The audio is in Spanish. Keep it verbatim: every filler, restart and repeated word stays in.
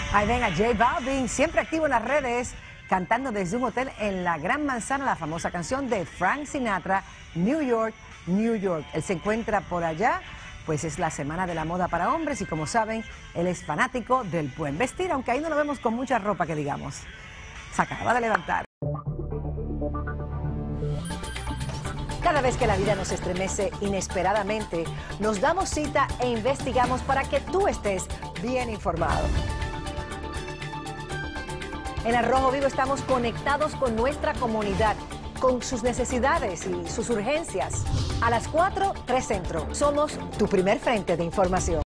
Ahí ven a J Balvin, siempre activo en las redes, cantando desde un hotel en la Gran Manzana la famosa canción de Frank Sinatra, New York, New York. Él se encuentra por allá, pues es la semana de la moda para hombres y como saben, él es fanático del buen vestir, aunque ahí no lo vemos con mucha ropa que digamos. Se acaba de levantar. Cada vez que la vida nos estremece inesperadamente, nos damos cita e investigamos para que tú estés bien informado. En Al Rojo Vivo estamos conectados con nuestra comunidad, con sus necesidades y sus urgencias. A las cuatro, tres Centro. Somos tu primer frente de información.